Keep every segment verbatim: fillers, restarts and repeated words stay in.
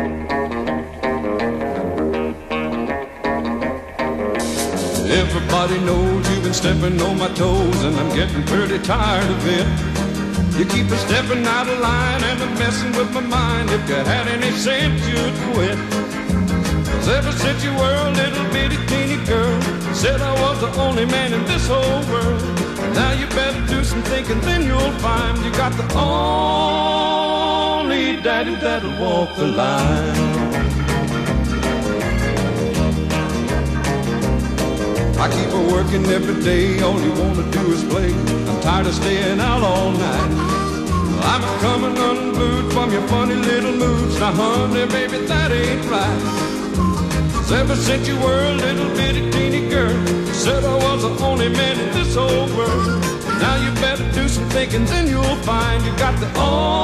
Everybody knows you've been stepping on my toes, and I'm getting pretty tired of it. You keep a stepping out of line and a messing with my mind. If you had any sense, you'd quit. 'Cause ever since you were a little bitty teeny girl, you said I was the only man in this whole world. Now you better do some thinking, then you'll find you got the only daddy that'll walk the line. I keep her working every day, all you wanna do is play. I'm tired of staying out all night. I'm coming unglued from your funny little moods. Now honey, baby, that ain't right. 'Cause ever since you were a little bitty teeny girl, you said I was the only man in this whole world. Now you better do some thinking, then you'll find you got the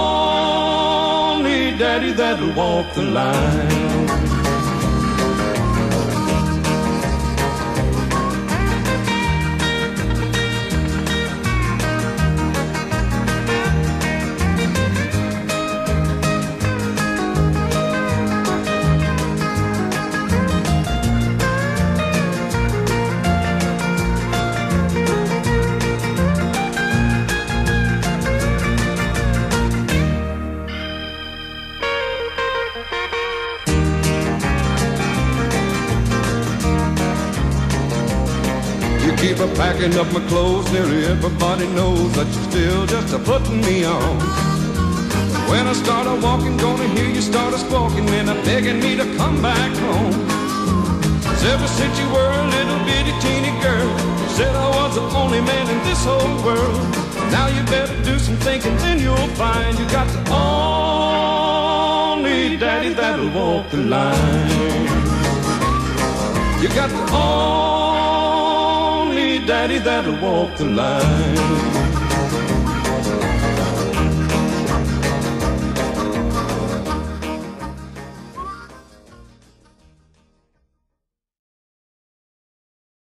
only daddy that'll walk the line. Keep a packing up my clothes, nearly everybody knows that you're still just a putting me on. When I start a walking, gonna hear you start a squawking and a begging me to come back home. 'Cause ever since you were a little bitty teeny girl, you said I was the only man in this whole world. Now you better do some thinking, then you'll find you got the only daddy that'll walk the line. You got the only daddy that'll walk the line.